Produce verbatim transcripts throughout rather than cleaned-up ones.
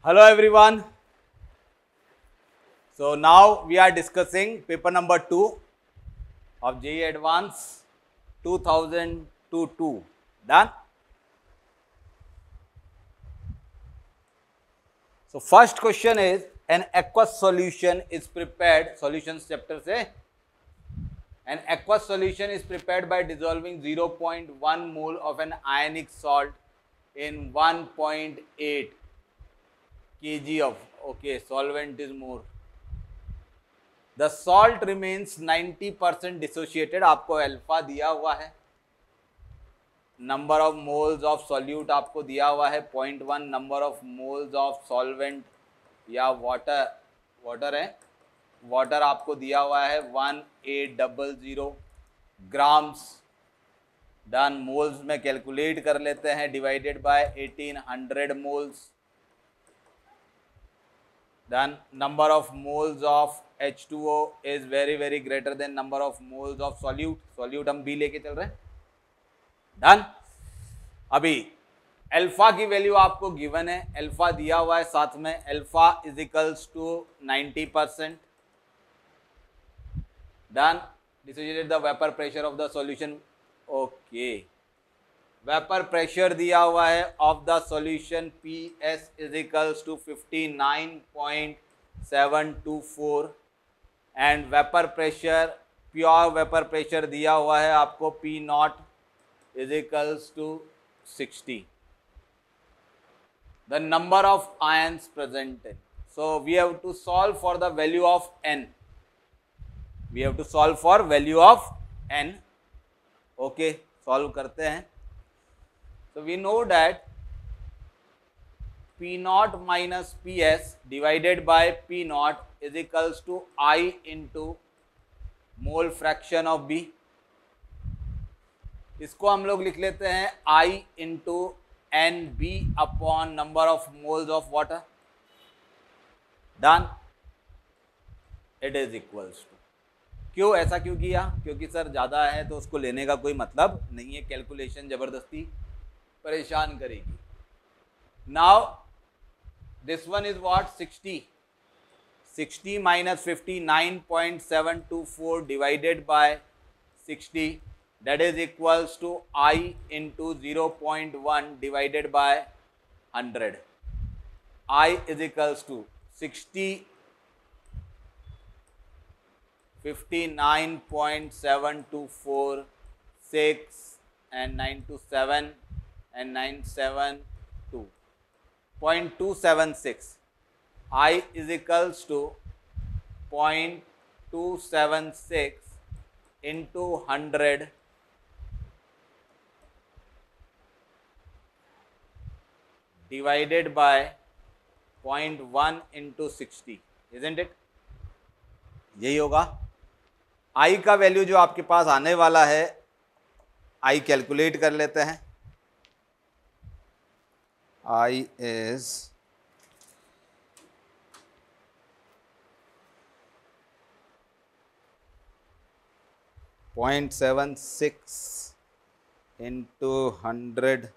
Hello everyone. So now we are discussing paper number two of J E E Advanced two thousand twenty-two. Done? So first question is, an aqueous solution is prepared, solutions chapter से, an aqueous solution is prepared by dissolving zero point one mole of an ionic salt in one point eight kg of, okay, solvent is more. The salt remains ninety percent dissociated. आपको alpha दिया हुआ है, number of moles of solute आपको दिया हुआ है point one, number of moles of solvent या water water है वाटर आपको दिया हुआ है one eight double zero grams. Done. Moles में कैलकुलेट कर लेते हैं, divided by eighteen hundred moles. Then number of moles of H two O is very very greater than number of moles of solute. solute हम B लेके चल रहे हैं. Done. अभी अल्फा की वैल्यू आपको गिवन है, अल्फा दिया हुआ है साथ में, alpha is equals to ninety percent. Done. Dissociated the vapour pressure of the solution. Okay, vapour pressure दिया हुआ है of the solution P S is equals to fifty nine point seven two four and vapour pressure, pure vapour pressure दिया हुआ है आपको P naught is equals to sixty. The number of ions presented. So we have to solve for the value of n. We have to solve for value of n. Okay, solve करते हैं. So we know that P naught minus P S divided by P naught is equals to I into mole fraction of B. इसको हम लोग लिख लेते हैं I into N B upon number of moles of water. Done. It is equals to. क्यों ऐसा क्यों किया? क्योंकि सर ज़्यादा है तो उसको लेने का कोई मतलब नहीं है, कैलकुलेशन ज़बरदस्ती परेशान करेगी. Now this one is what, sixty. Sixty minus fifty nine point seven two four divided by sixty, that is equals to I into zero point one divided by hundred. I is equals to sixty fifty nine point seven two four six and nine two seven and nine seven two point two seven six. I is equals to point two seven six into hundred divided by point one into sixty, isn't it? यही होगा. I का value जो आपके पास आने वाला है, I calculate कर लेते हैं. I is point seven six into hundred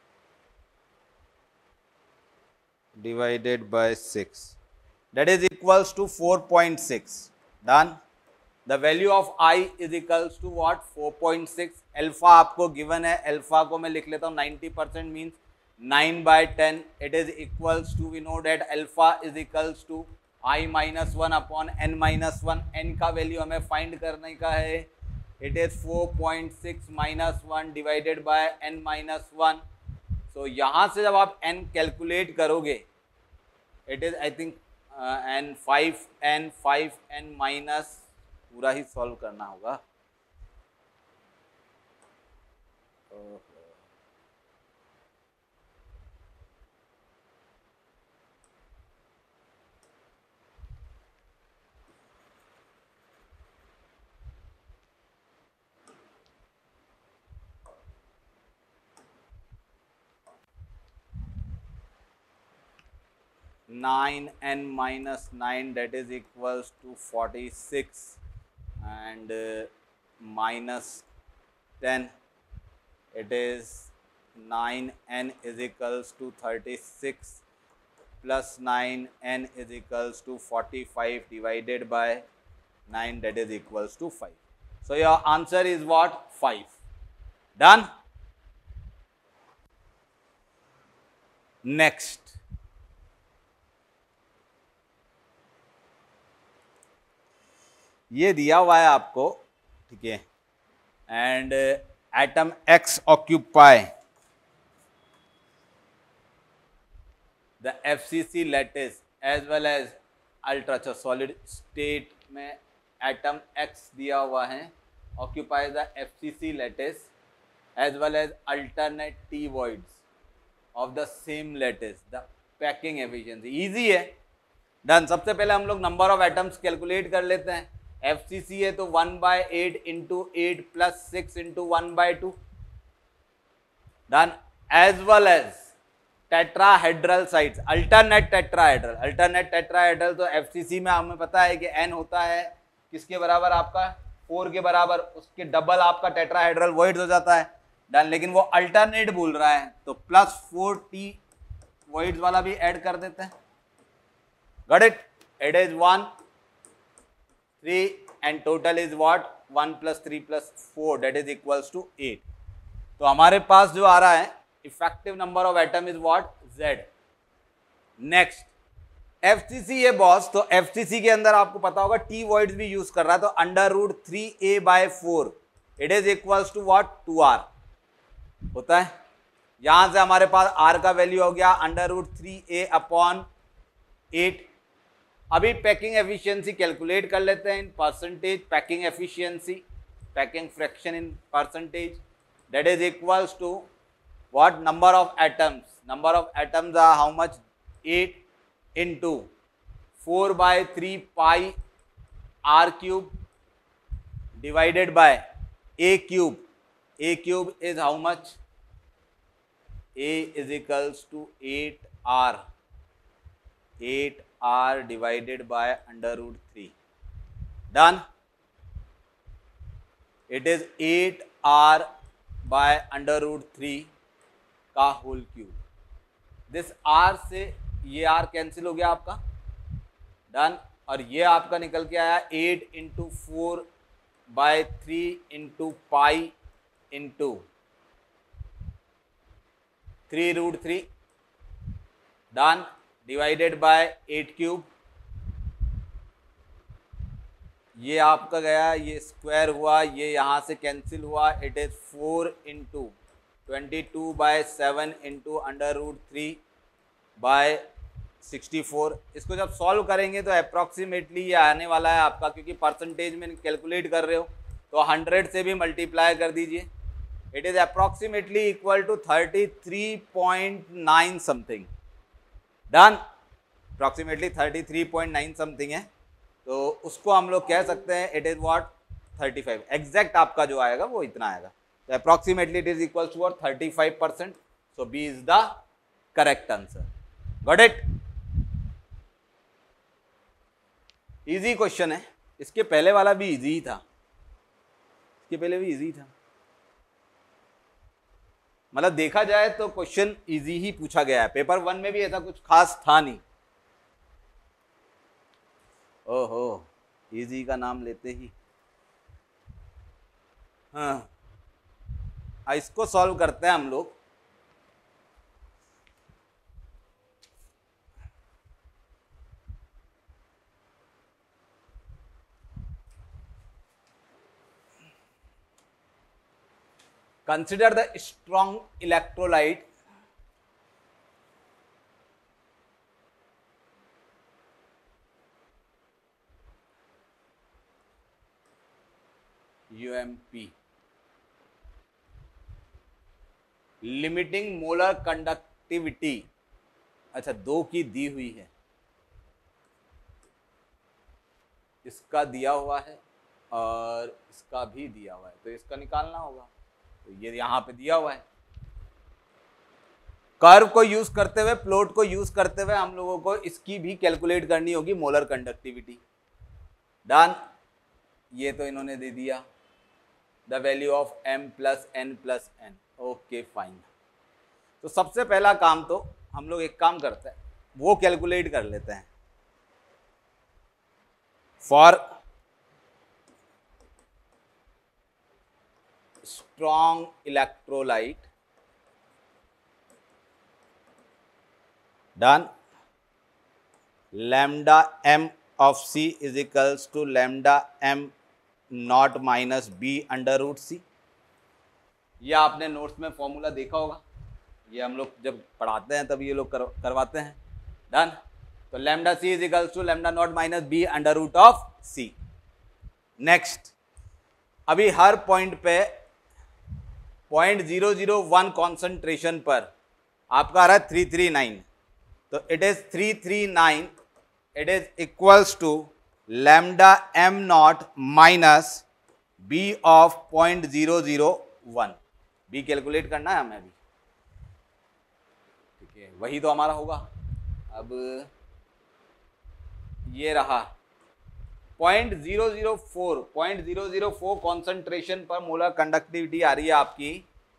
divided by six, that is equals to four point six. Done. The value of I is equals to what, four point six. Alpha आपको given है, alpha को मैं लिख लेता हूँ ninety percent means nine by ten. it is equals to, we know that alpha is equals to I minus one upon n minus वन. n का value हमें फाइंड करने का है. it is four point six minus one divided by n minus one. so यहाँ से जब आप n कैलकुलेट करोगे, it is I think uh, n five n five n minus पूरा ही सॉल्व करना होगा. uh, nine n minus nine, that is equals to forty six and uh, minus ten, it is nine n is equals to thirty six plus nine, n is equals to forty-five divided by nine, that is equals to five. So your answer is what? five. Done? Next. ये दिया हुआ है आपको, ठीक है, and atom X occupy the FCC lattice as well as ultra, अच्छा solid state में atom X दिया हुआ है, occupy the FCC lattice as well as alternate T voids of the same lattice, the packing efficiency. Easy है, done. सबसे पहले हम लोग नंबर ऑफ एटम्स कैलकुलेट कर लेते हैं। एफ सी सी है तो one by eight into eight plus six into one by two, done. As well as tetrahedral sites, alternate tetrahedral, alternate tetrahedral तो एफ सी सी में हमें पता है कि एन होता है किसके बराबर, आपका फोर के बराबर, उसके डबल आपका टेट्राहेड्रल वॉइड्स हो जाता है, डन। लेकिन वो अल्टरनेट बोल रहा है तो प्लस फोर टी वॉइड्स वाला भी ऐड कर देते हैं। Got it? It is one three and total is what? One plus three plus four, that is equals to eight. तो हमारे पास जो आ रहा है effective number of atom is what? Z. Next FCC है बॉस, तो एफसीसी के अंदर आपको पता होगा टी वॉइड्स भी यूज कर रहा है, तो under root three A by four, it is equals to what? Two R होता है। यहां से हमारे पास आर का वैल्यू हो गया under root three A upon eight. अभी पैकिंग एफिशिएंसी कैलकुलेट कर लेते हैं in percentage, packing efficiency, packing fraction in percentage, that is equals to what? Number of atoms, number of atoms are how much? Eight into four by three pi R cube divided by A cube, A cube is how much? A is equals to eight R, eight R divided by under root three, done. It is eight R by under root three का whole cube. This R से ये are cancel हो गया आपका, done. और ये आपका निकल के आया eight into four by three into pi into three root three, done, divided by eight cube. ये आपका गया, ये स्क्वायर हुआ, ये यहाँ से कैंसिल हुआ, it is four into twenty two by seven into under root three by sixty four. इसको जब सॉल्व करेंगे तो अप्रॉक्सीमेटली ये आने वाला है आपका, क्योंकि परसेंटेज में कैलकुलेट कर रहे हो तो हंड्रेड से भी मल्टीप्लाई कर दीजिए, it is approximately equal to thirty three point nine something, done. Approximately thirty three point nine something है, तो उसको हम लोग कह सकते हैं it is what? Thirty five. Exact आपका जो आएगा वो इतना आएगा, तो approximately it is equal to thirty five percent, so B is the correct answer. Got it? Easy question है, इसके पहले वाला भी इजी ही था, इसके पहले भी इजी था, मतलब देखा जाए तो क्वेश्चन इजी ही पूछा गया है। पेपर वन में भी ऐसा कुछ खास था नहीं। ओहो, इजी का नाम लेते ही, हाँ, इसको सॉल्व करते हैं हम लोग। Consider the strong electrolyte U M P limiting molar conductivity, अच्छा दो की दी हुई है, इसका दिया हुआ है और इसका भी दिया हुआ है, तो इसका निकालना होगा। तो ये यहाँ पे दिया हुआ है, कर्व को यूज करते हुए, प्लॉट को यूज करते हुए हम लोगों को इसकी भी कैलकुलेट करनी होगी मोलर कंडक्टिविटी, डन। ये तो इन्होंने दे दिया, the value of m plus N plus N, okay fine. तो सबसे पहला काम तो हम लोग एक काम करते हैं, वो कैलकुलेट कर लेते हैं। For strong electrolyte, done, lambda M of C is equals to lambda M naught minus B under root C. ये आपने नोट्स में फॉर्मूला देखा होगा, ये हम लोग जब पढ़ाते हैं तब ये लोग कर, करवाते हैं। डन। तो lambda C is equals to lambda naught minus B under root of C. Next, अभी हर पॉइंट पे point zero zero one concentration पर आपका आ रहा है थ्री थ्री नाइन, तो it is three three nine, it is equals to lambda M naught minus B of point zero zero one. B calculate करना है हमें भी, ठीक है, वही तो हमारा होगा। अब ये रहा point zero zero four, point zero zero four concentration पर मोलर कंडक्टिविटी आ रही है आपकी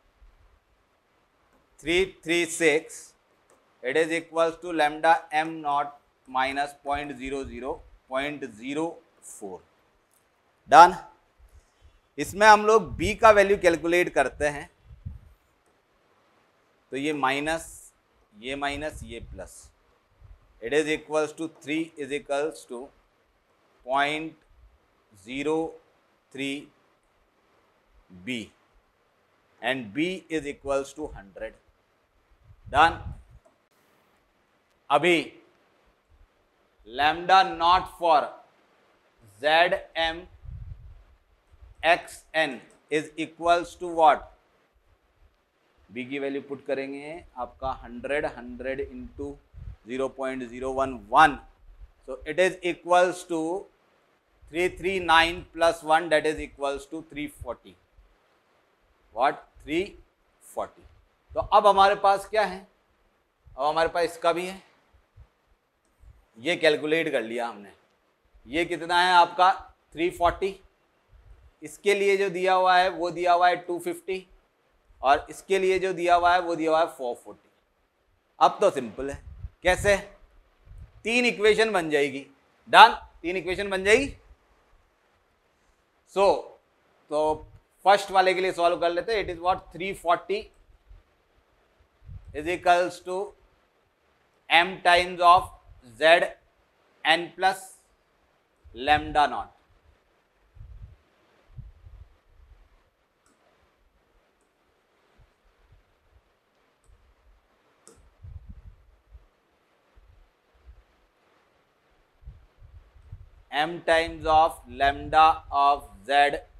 three three six, it is equals to lambda M naught minus point zero zero point zero four. Done. इसमें हम लोग b का वैल्यू कैलकुलेट करते हैं, तो ये माइनस, ये माइनस, ये plus, it is equals to three is equals to point zero three B and b is equals to hundred. Done. अभी lambda naught for Z M X N is equals to what, B की value put करेंगे आपका hundred, hundred into zero point zero one one, so it is equals to three three nine plus one, that is equals to three forty. What, three forty. तो अब हमारे पास क्या है, अब हमारे पास इसका भी है, ये कैलकुलेट कर लिया हमने। ये कितना है आपका थ्री फोर्टी, इसके लिए जो दिया हुआ है वो दिया हुआ है टू फिफ्टी, और इसके लिए जो दिया हुआ है वो दिया हुआ है फोर फोर्टी। अब तो सिंपल है, कैसे, तीन इक्वेशन बन जाएगी। डन, तीन इक्वेशन बन जाएगी। सो so, तो फर्स्ट वाले के लिए सॉल्व कर लेते हैं। It is what, three forty is equals to M times of Z N plus lambda naught. m times of lambda of z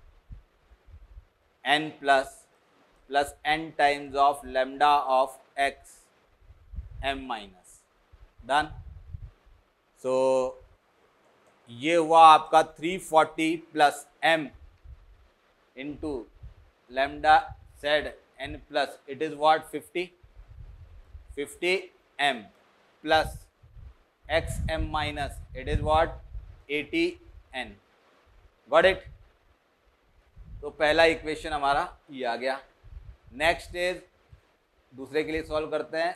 n plus plus n times of lambda of x m minus। Done. So ये हुआ आपका three forty plus m into lambda z n plus it is what fifty, fifty m plus x m minus it is what eighty N. Got it. तो पहला equation हमारा ये आ गया। Next is दूसरे के लिए सॉल्व करते हैं।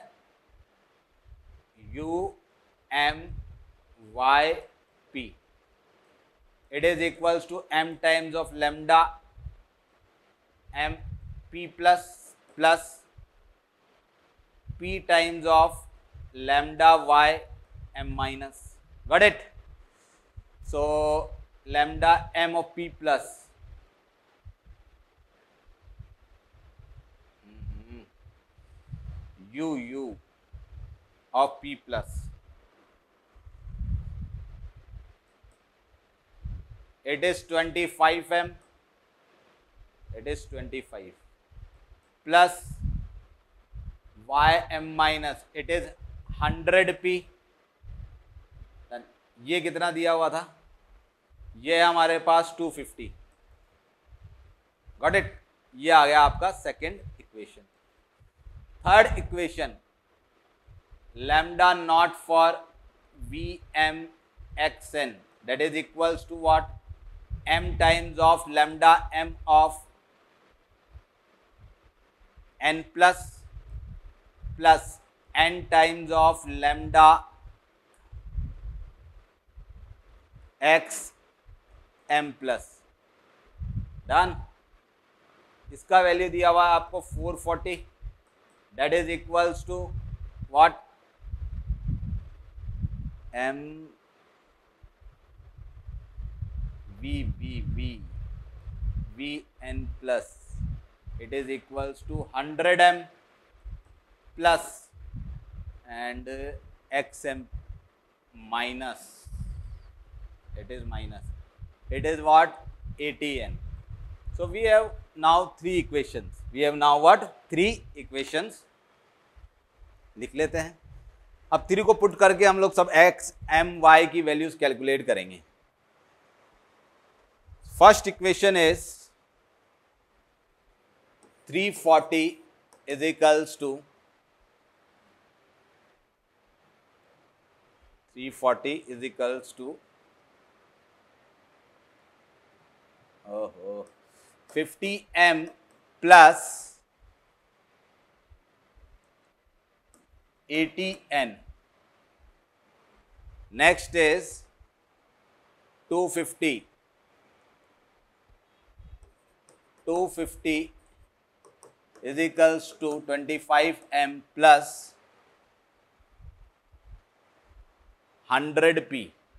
U M Y P it is equals to M times of lambda M P plus plus P times of lambda Y M minus. Got it. So lambda m of p plus mm-hmm. u u of p plus it is twenty-five m, it is twenty-five plus ym minus it is one hundred p। ये कितना दिया हुआ था, ये हमारे पास two fifty. Got it. ये आ गया आपका second equation. Third equation, lambda naught for V M X N that is equals to what, M times of lambda M of N plus plus N times of lambda X M plus. Done. इसका value दिया हुआ है आपको four forty, that is equals to what, M V V V V N plus, it is equals to one hundred m plus and xm minus, it is minus, it is what, eighty n. So we have now three equations, we have now what, three equations. लिख लेते हैं। अब three को put करके हम लोग सब x m y की वैल्यूज कैलकुलेट करेंगे। First equation is three forty is equals to three forty is equals to oh, oh fifty m plus eighty n. Next is two fifty, two fifty is equals to twenty-five m plus one hundred p.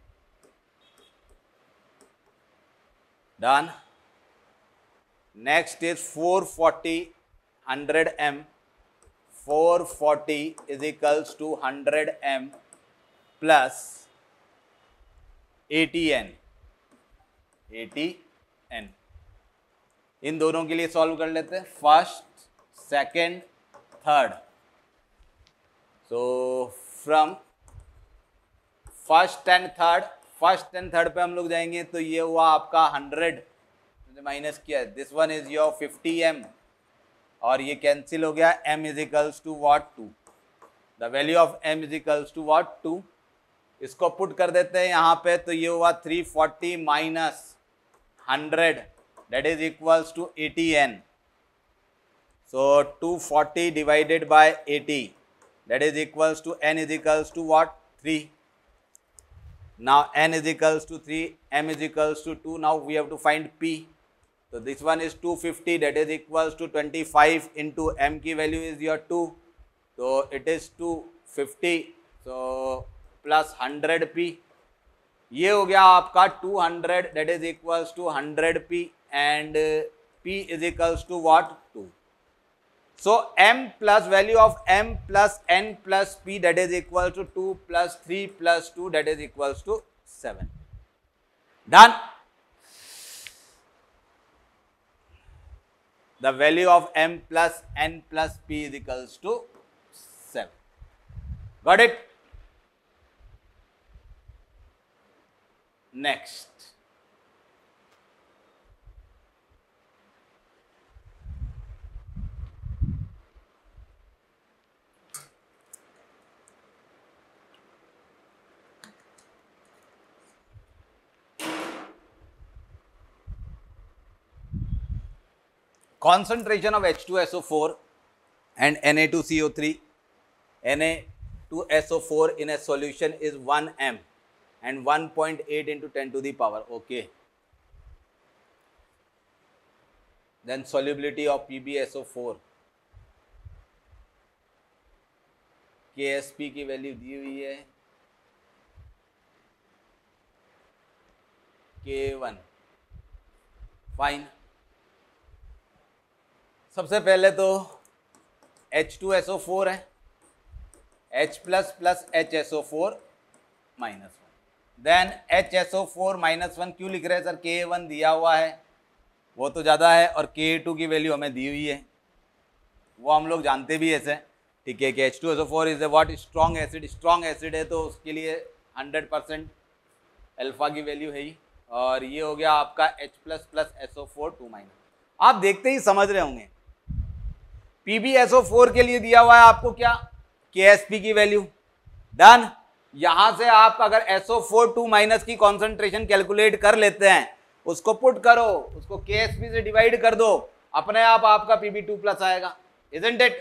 Done. Next is four forty, one hundred m, four forty is equals to one hundred m plus eighty n, eighty n. इन दोनों के लिए solve कर लेते हैं, first, second, third. So from first and third, first and third पे हम लोग जाएंगे तो ये हुआ आपका हंड्रेड माइनस किया, this one is your fifty M और ये कैंसिल हो गया, m is equals to what, two. The value of m is equals to what, two. इसको पुट कर देते हैं यहाँ पे तो ये हुआ three forty minus hundred, that is equals to eighty n. So two forty divided by eighty, that is equals to n is equals to what, three. Now n is equals to three, m is equals to two. Now we have to find p. So this one is two fifty, that is equals to twenty-five into m की value is your two. So it is two fifty. So plus one hundred p. ये हो गया आपका two hundred, that is equals to one hundred p and uh, p is equals to what, two. So m plus value of m plus n plus p, that is equal to two plus three plus two, that is equals to seven. Done. The value of m plus n plus p is equals to seven. Got it? Next. Concentration of H two S O four and N A two C O three, N A two S O four in a solution is one m and one point eight into ten to the power. Okay. Then solubility of P b S O four, K S P की value दी हुई है K one. Fine. सबसे पहले तो H two S O four है, H plus plus H S O four minus one, then H S O four minus one क्यों लिख रहे हैं सर, K one दिया हुआ है वो तो ज़्यादा है और K two की वैल्यू हमें दी हुई है, वो हम लोग जानते भी ऐसे, ठीक है कि H two S O four is a what, strong acid, strong acid है तो उसके लिए हंड्रेड परसेंट अल्फा की वैल्यू है ही, और ये हो गया आपका H plus plus S O four two minus. आप देखते ही समझ रहे होंगे P b S O four के लिए दिया हुआ है आपको क्या, K S P की वैल्यू। डन। यहां से आप अगर S O four two minus की कॉन्सेंट्रेशन कैलकुलेट कर लेते हैं, उसको पुट करो, उसको K S P से डिवाइड कर दो, अपने आप आपका P b टू प्लस आएगा, इजंट इट?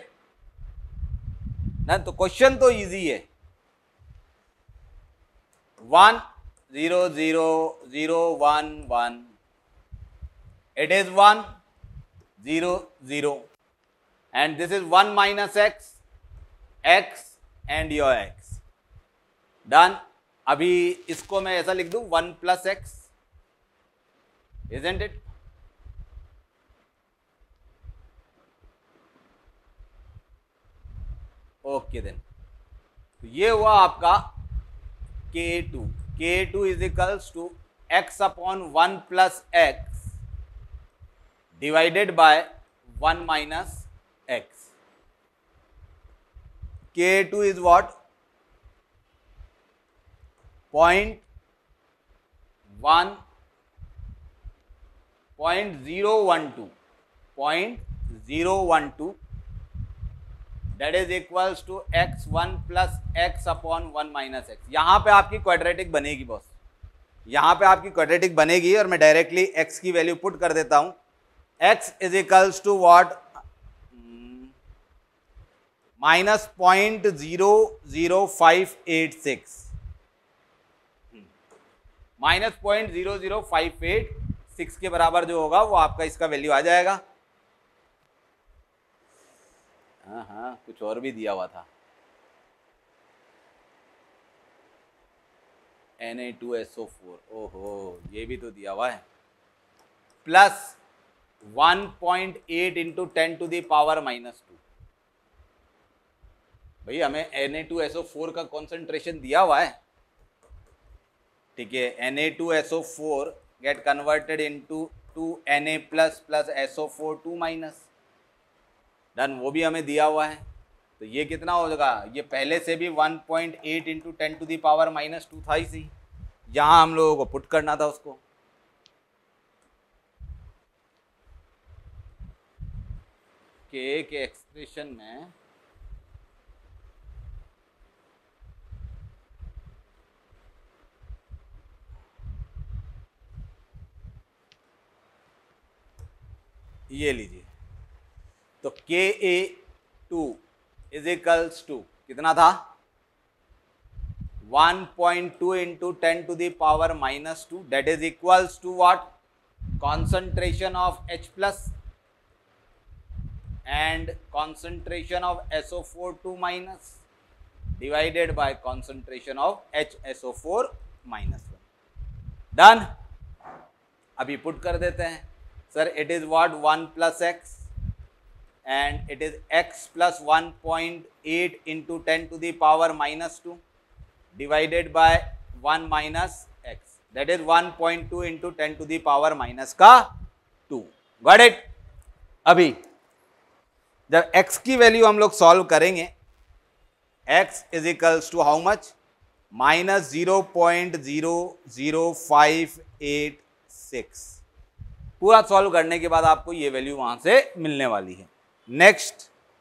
ना तो क्वेश्चन तो इजी है। One zero zero zero one one. It is one zero zero, and this is one minus x, x and your x. Done. अभी इसको मैं ऐसा लिख दूं one plus x, isn't it? Okay then, तो ये हुआ आपका K two. K two is equals to x upon one plus X divided by one minus X. K two is what? Point one point zero one two point zero one two that is equals to x one plus x upon one minus x. यहाँ पे आपकी quadratic बनेगी boss, यहाँ पे आपकी quadratic बनेगी और मैं डायरेक्टली x की वैल्यू पुट कर देता हूँ. x is equals to what? Minus point zero zero five eight six minus point zero zero five eight six के बराबर जो होगा वो आपका इसका वैल्यू आ जाएगा. हाँ हाँ कुछ और भी दिया हुआ था, N A two S O four. ओहो ये भी तो दिया हुआ है. Plus one point eight into ten to the power minus two. भाई हमें N A two S O four का कॉन्सेंट्रेशन दिया हुआ है, ठीक है. N A two S O four get converted into two N A plus plus S O four two minus. Done, वो भी हमें दिया हुआ है. तो ये कितना हो जाएगा? ये पहले से भी one point eight into ten to the power minus two था इसी, यहाँ हम लोगों को पुट करना था उसको. के के एक्सप्रेशन में ये लीजिए, तो K A two is equals to कितना था? One point two into ten to the power minus two, that is equals to what? Concentration of H plus and concentration of S O four two minus divided by concentration of H S O four minus one. Done. अभी put कर देते हैं. Sir it is what? One plus X and it is x plus one point eight into ten to the power minus two divided by one minus x, that is one point two into ten to the power minus का two. Got it? अभी जब x की value हम लोग solve करेंगे, x is equals to how much? Minus zero point zero zero five eight six. पूरा solve करने के बाद आपको ये वैल्यू वहां से मिलने वाली है. नेक्स्ट,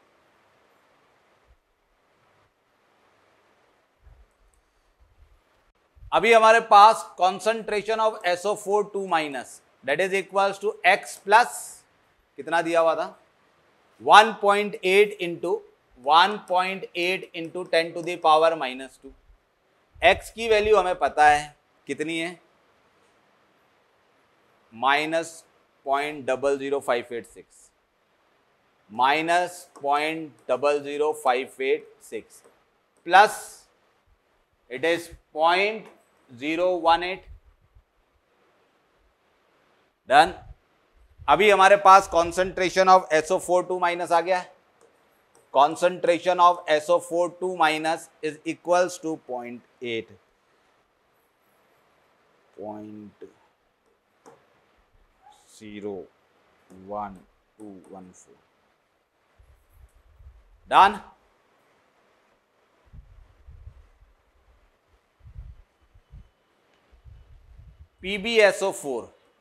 अभी हमारे पास concentration of S O four two minus that is equals to X plus कितना दिया हुआ था? One point eight into one point eight into ten to the power minus two. X की वैल्यू हमें पता है कितनी है? Minus point double zero five eight six minus point double zero five eight six plus it is point zero one eight. Done. अभी हमारे पास concentration of S O four two minus आ गया है. Concentration of S O four two minus is equals to point eight point zero one two one four. Done. P b S O four,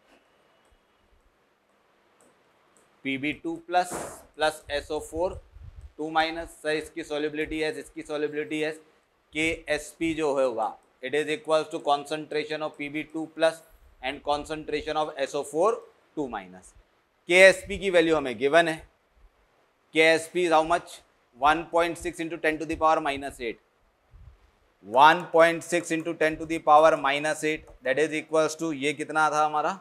P b two plus plus S O four two minus. Sir इसकी solubility है, इसकी solubility है. K S P जो होगा it is equals to concentration of P b two plus and concentration of S O four two minus. K S P की value हमें given है. K S P is how much? One point six into ten to the power minus eight. One point six into ten to the power minus eight that is equals to, ये कितना था हमारा,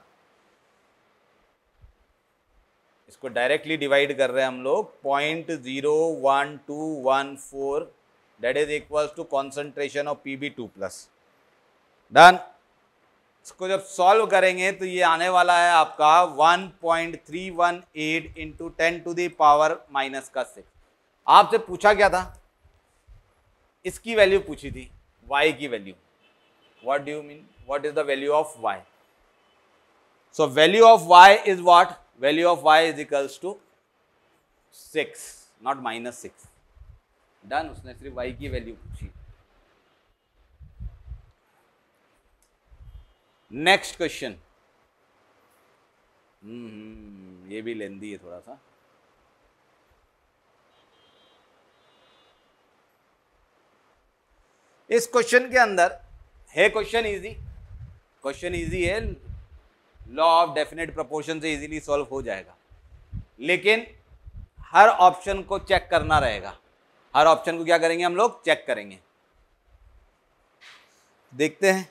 इसको directly divide कर रहे हैं हम लोग, point zero one two one four that is equals to concentration of P B two plus. Done. इसको जब सॉल्व करेंगे तो ये आने वाला है आपका one point three one eight into ten to the power minus का सिक्स। आपसे पूछा क्या था, इसकी वैल्यू पूछी थी, y की value. What do you mean, what is the value of y? So value of y is what, value of y is equals to six, not minus six. Done, उसने सिर्फ y की value पूछी। Next question, हम्म ये भी लेंदी है थोड़ा सा। इस क्वेश्चन के अंदर है, क्वेश्चन इजी, क्वेश्चन इजी है, लॉ ऑफ डेफिनेट प्रोपोर्शन से इजीली सॉल्व हो जाएगा, लेकिन हर ऑप्शन को चेक करना रहेगा। हर ऑप्शन को क्या करेंगे हम लोग, चेक करेंगे। देखते हैं,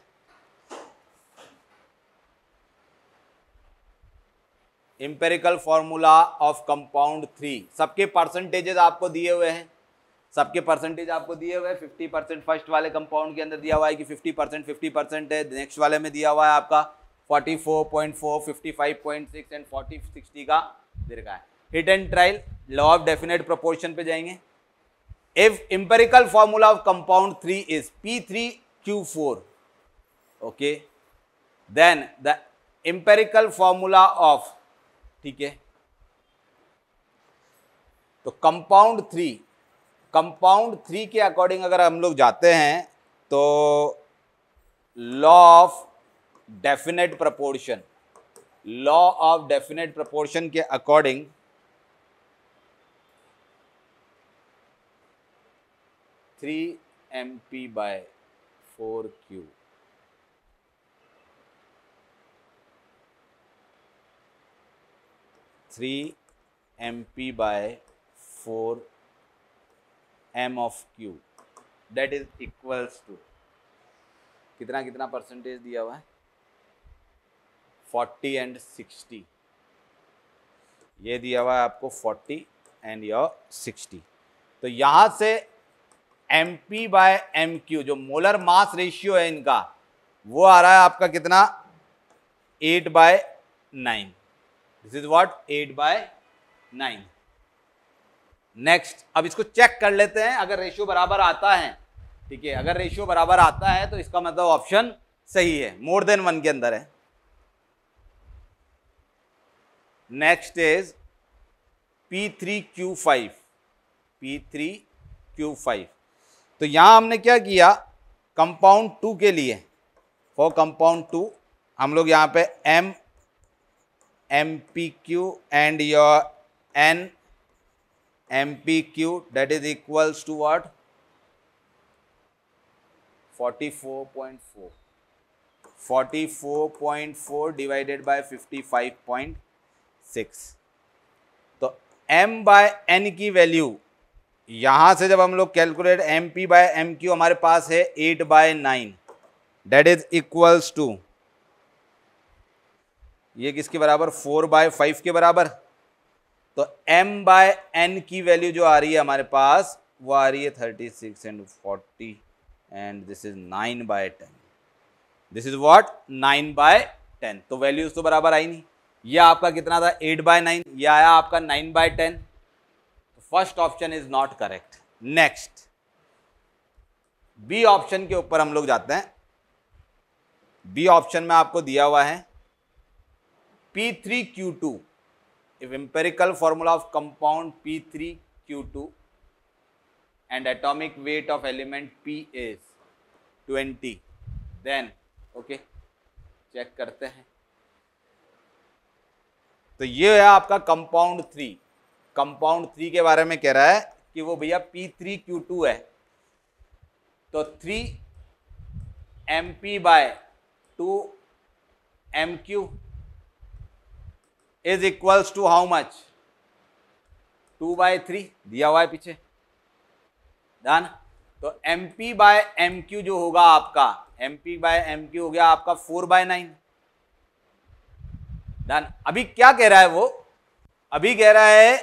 empirical formula of compound three, सबके परसेंटेजेस आपको दिए हुए हैं, सबके परसेंटेज आपको दिए हुए हैं। फिफ्टी परसेंट फर्स्ट वाले कंपाउंड के अंदर दिया हुआ है कि फिफ्टी परसेंट फिफ्टी परसेंट है, नेक्स्ट वाले में दिया हुआ है आपका forty four point four, fifty five point six and forty sixty का दे रखा है। Hit and trial, law of definite proportion पे जाएंगे। If empirical formula of compound three is P three Q four, okay, then the empirical formula of, ठीक है, तो compound three, compound three के अकॉर्डिंग अगर हम लोग जाते हैं तो law of definite proportion, law of definite proportion के according three M P by four Q, three M P by four M of Q that is equals to कितना कितना परसेंटेज दिया हुआ है, फोर्टी एंड सिक्सटी। ये दिया हुआ है आपको फोर्टी एंड योर सिक्सटी। तो यहाँ से M P by M Q जो मोलर मास रेशियो है इनका, वो आ रहा है आपका कितना, eight by nine. This is what, eight by nine. Next, अब इसको चेक कर लेते हैं, अगर रेशियो बराबर आता है, ठीक है, अगर रेशियो बराबर आता है तो इसका मतलब ऑप्शन सही है, मोर देन वन के अंदर है। Next is P three Q five, P three Q five. तो यहां हमने क्या किया, कंपाउंड टू के लिए, फॉर कंपाउंड टू हम लोग यहां पे M M P Q and your N M P Q that is equals to what, forty four point four, forty four point four divided by fifty five point six. तो m by n की value यहां से जब हम लोग calculate, M P by M Q हमारे पास है eight by nine that is equals to, ये किसके बराबर, फोर बाय फाइव के बराबर। तो m बाय n की वैल्यू जो आ रही है हमारे पास, वो आ रही है thirty six and forty and this is nine by ten, this is what, nine by ten. तो वैल्यूज तो बराबर आई नहीं, ये आपका कितना था, एट बाय नाइन, ये आया आपका नाइन बाय टेन। तो first option is not correct. Next, B option के ऊपर हम लोग जाते हैं। बी ऑप्शन में आपको दिया हुआ है P three Q two, if empirical formula of compound P three Q two and atomic weight of element P is twenty, then okay, check करते हैं। तो ये है आपका कंपाउंड थ्री। कंपाउंड थ्री के बारे में कह रहा है कि वो भैया P three Q two है, तो three M P by two M Q is equals to how much, two by three दिया हुआ है पीछे। डन। तो M P by M Q जो होगा आपका, M P by M Q हो गया आपका फोर बाय नाइन। डन। अभी क्या कह रहा है वो, अभी कह रहा है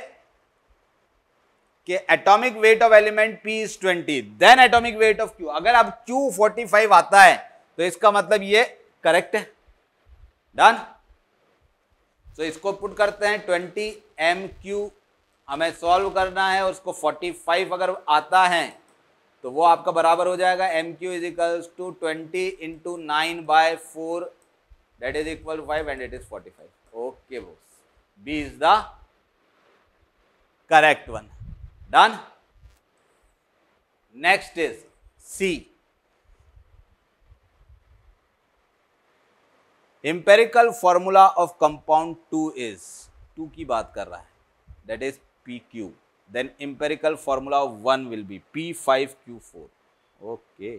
कि atomic weight of element P is twenty, then atomic weight of Q। अगर अब Q फोर्टी फाइव आता है तो इसका मतलब ये करेक्ट है। डन। तो इसको पुट करते हैं ट्वेंटी एम क्यू हमें सॉल्व करना है और उसको फोर्टी फाइव अगर आता है तो वो आपका बराबर हो जाएगा M Q is equals to twenty into nine by four that is equal to five and it is forty five. Okay boss, B is the correct one. Done. Next is C. Empirical formula of compound two is, two की बात कर रहा है, that is P Q, then empirical formula of one will be P five Q four. Okay,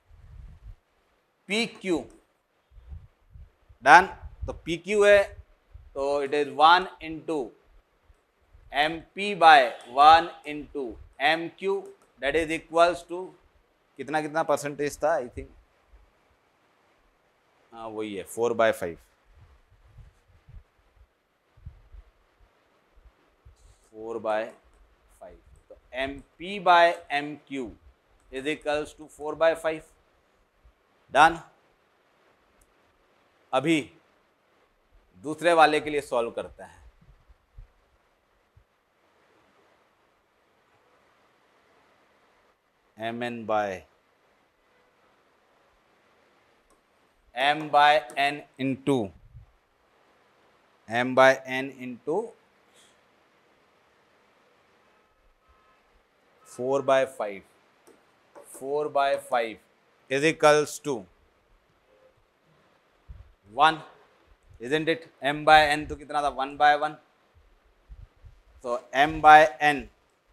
P Q. Done. तो P Q है तो it is one into M P by one into M Q that is equals to कितना कितना percentage था, I think हाँ वही है four by five, four by five. तो M P by M Q is equals to four by five. Done. अभी दूसरे वाले के लिए सॉल्व करते हैं। M N by M by N into M by N into four by five, four by five is equals to one, isn't it? M by N तो कितना था, वन बाय वन। तो M by N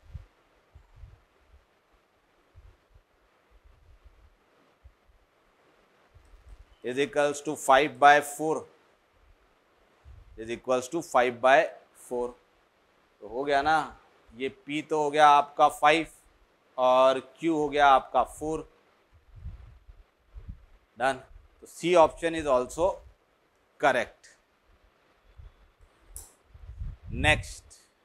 is equals to five by four, is equals to five by four. तो हो गया ना, ये P तो हो गया आपका फाइव और Q हो गया आपका फोर। डन। तो C option is also correct. Next,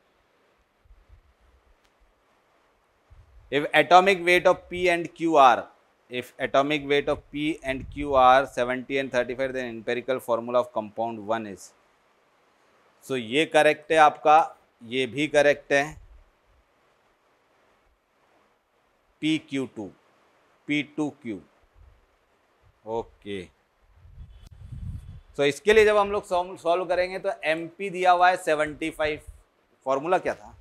if atomic weight of P and Q are, if atomic weight of P and Q are seventy and thirty-five, then empirical formula of compound one is, so ये correct है आपका, ये भी correct है, P Q two, P two Q। Okay, तो इसके लिए जब हम लोग सॉल्व करेंगे तो एम पी दिया हुआ है सेवेंटी फाइव, फॉर्मूला क्या था,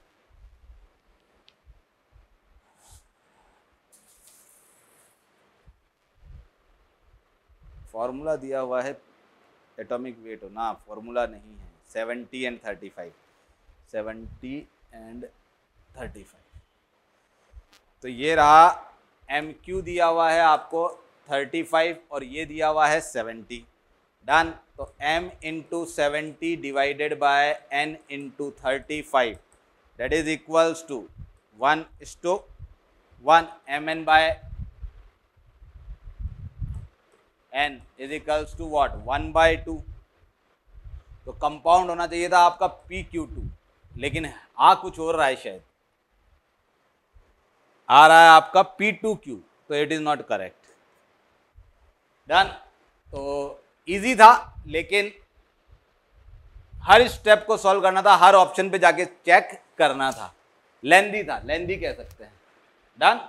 फॉर्मूला दिया हुआ है एटॉमिक वेट हो ना, फॉर्मूला नहीं है, seventy and thirty five, seventy and thirty five. तो ये रहा एम क्यू दिया हुआ है आपको थर्टी फाइव और ये दिया हुआ है सेवेंटी। डन। तो m into seventy divided by n into thirty five that is equals to one is to one, M N by n is equals to what, one by two. तो compound होना चाहिए था आपका P Q to, लेकिन आ कुछ और रहा है, शायद आ रहा है आपका पी टू क्यू, तो it is not correct. Done. तो इजी था, लेकिन हर स्टेप को सॉल्व करना था, हर ऑप्शन पे जाके चेक करना था, लेंदी था, लेंदी कह सकते हैं। Done.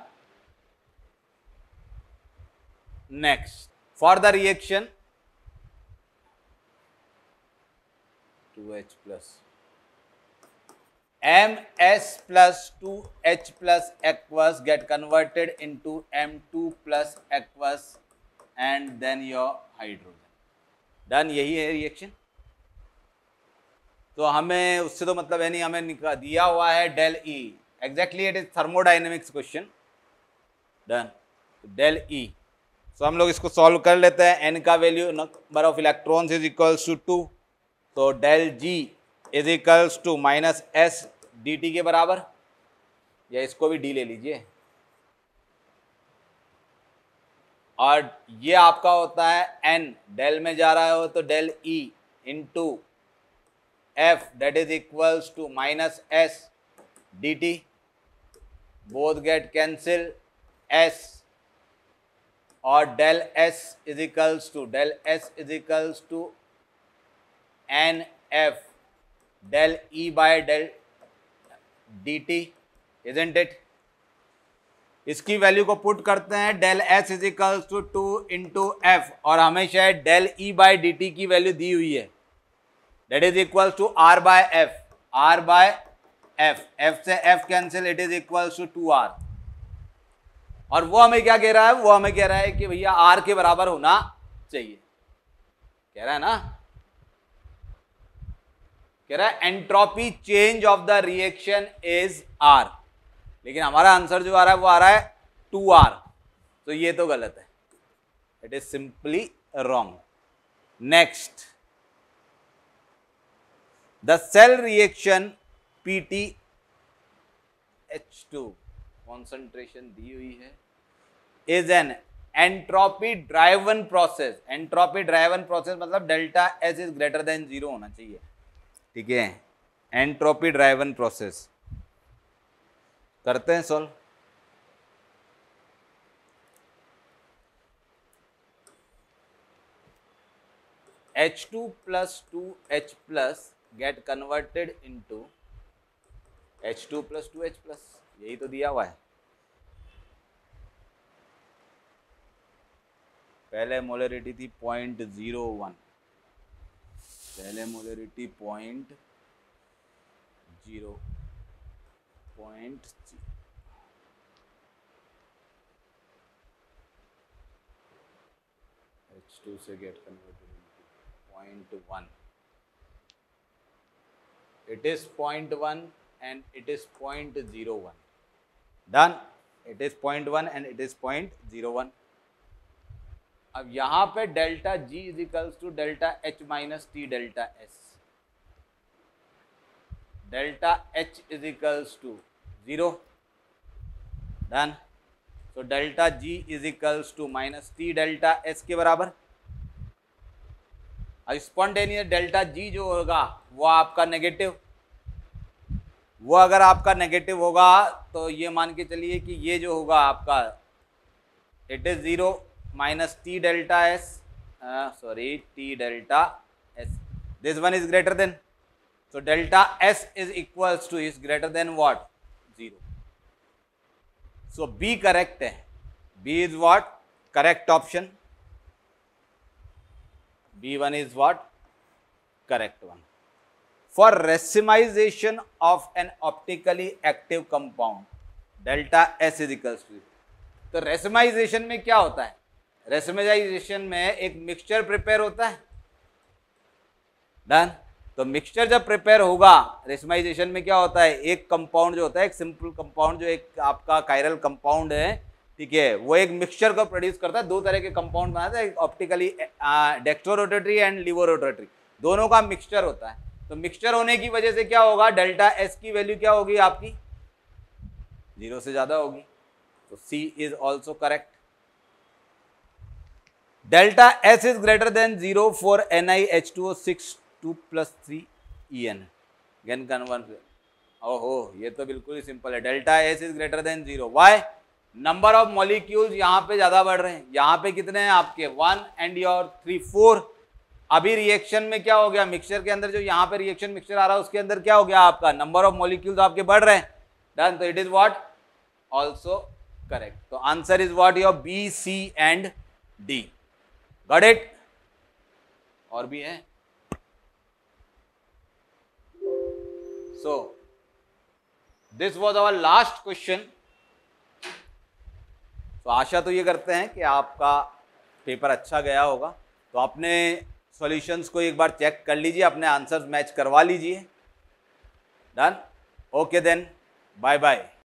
Next, for the reaction two H plus M S plus two H plus aqueous get converted into M two plus aqueous and then your hydrogen। Done. यही है रिएक्शन। तो हमें उससे तो मतलब है नहीं, हमें निकाल दिया हुआ है del E, exactly it is thermodynamics question. Done. Del E, तो हम लोग इसको सॉल्व कर लेते हैं। एन का value number of electrons is equals to two, तो del G is equals to minus S D T के बराबर, या इसको भी डी ले लीजिए, और ये आपका होता है n, डेल में जा रहा हो तो del E into F that is equals to minus S D T, both get cancel, s और del s is equals to del s is equals to N F del E by del D T, isn't it. इसकी value को put करते हैं, del S is equals to two into F, और हमेशा del E by D T की value दी हुई है, that is equals to R by F, R by F, F से F cancel, it is equals to two R. और वो हमें क्या कह रहा है, वो हमें कह रहा है कि भैया आर के बराबर होना चाहिए, कह रहा है ना, कह रहा है entropy change of the reaction is R, लेकिन हमारा आंसर जो आ रहा है वो आ रहा है टू आर, तो ये तो गलत है, इट इज simply wrong. Next, the cell reaction P T H two, concentration दी हुई है, is an entropy driven process, entropy driven process मतलब delta S is greater than zero होना चाहिए, ठीक है, एंट्रोपी ड्राइवन प्रोसेस। करते हैं solve. H two plus two H plus get converted into H two plus two H plus, यही तो दिया हुआ है। पहले मोलरिटी थी पॉइंट जीरो वन, पहले molarity point zero point H two से get converted into point one, it is point one and it is point zero one, done, it is point one and it is point zero one. अब यहां पे delta G is equals to delta H minus T delta S, delta H is equals to zero, done, तो delta G is equals to minus T delta S के बराबर। अब spontaneous delta G जो होगा वो आपका नेगेटिव, वो अगर आपका नेगेटिव होगा तो ये मान के चलिए कि ये जो होगा आपका it is zero minus T delta S, sorry T delta S, this one is greater than, so delta s is equals to is greater than what, zero, so B correct है, B is what, correct option, B one is what, correct one। For racemization of an optically active compound, delta s is equals to, तो racemization में क्या होता है, racemization में एक mixture prepare होता है, डन, तो मिक्सचर जब प्रिपेयर होगा, रेसमाइजेशन में क्या होता है, एक कंपाउंड जो होता है, एक सिंपल कंपाउंड जो एक आपका कायरल कंपाउंड है, ठीक है, वो एक मिक्सचर को प्रोड्यूस करता है, दो तरह के कंपाउंड बनाता है, ऑप्टिकली डेक्स्ट्रोरोटेटरी एंड लिवोरोटेटरी, दोनों का मिक्सचर होता है। तो मिक्सचर होने की वजह से क्या होगा, डेल्टा एस की वैल्यू क्या होगी आपकी, जीरो से ज्यादा होगी, तो C is also correct. Delta S is greater than zero for N I H two O six two plus three E N, gain convert, ओहो ये तो बिल्कुल ही सिंपल है, delta S is greater than zero, why, number of molecules यहाँ पे ज्यादा बढ़ रहे हैं, यहाँ पे कितने हैं आपके one and your three four. अभी रिएक्शन में क्या हो गया, मिक्सचर के अंदर जो यहाँ पे रिएक्शन मिक्सचर आ रहा है उसके अंदर क्या हो गया, आपका नंबर ऑफ मॉलिक्यूल्स आपके बढ़ रहे हैं, डन, तो it is what, also correct. तो answer is what, your B C and D, got it. और भी है, so this was our last question। तो आशा तो ये करते हैं कि आपका पेपर अच्छा गया होगा, तो अपने सॉल्यूशंस को एक बार चेक कर लीजिए, अपने आंसर्स मैच करवा लीजिए, done, okay then, bye bye.